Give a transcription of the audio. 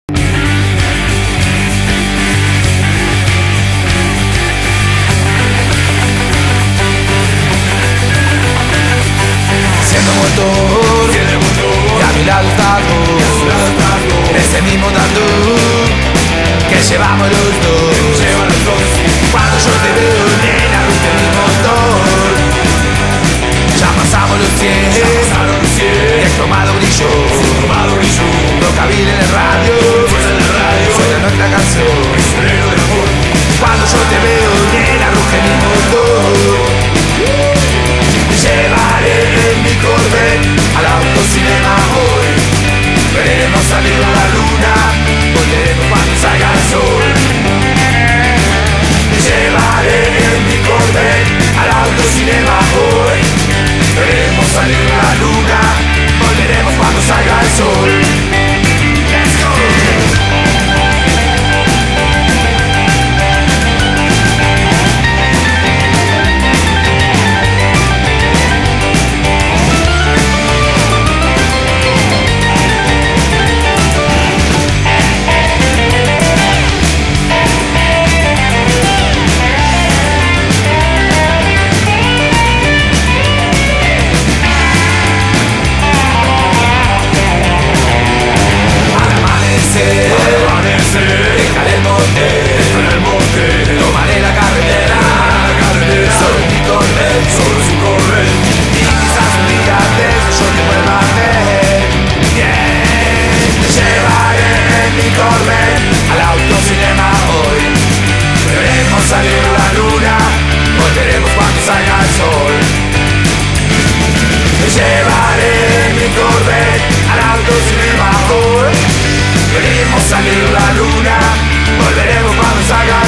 Siendo motor, y a mi lado estás vos, ese mismo tatu que llevamos los dos. Cuando yo te veo, nena, ruge mi motor. Ya pasamos los 100, y el cromado brilló. Rockabilly en el radio, suena nuestra canción. Cuando yo te veo, nena, ruge mi motor. Llevaré en mi Corvette al autocinema hoy. Veremos salir la luna, volveremos cuando salga el sol. Llevaré en mi Corvette al autocinema hoy. Veremos salir la luna, volveremos cuando salga el sol. Let's go! Dejaré el monte, tomaré la carretera, solo mi Corvette, y quizás un día de eso yo te vuelva a ver. Te llevaré en mi Corvette al autocinema hoy. Veremos salir la luna, volveremos cuando salga el sol. Te llevaré en mi Corvette al autocinema hoy. Veremos salir la luna, volveremos cuando salga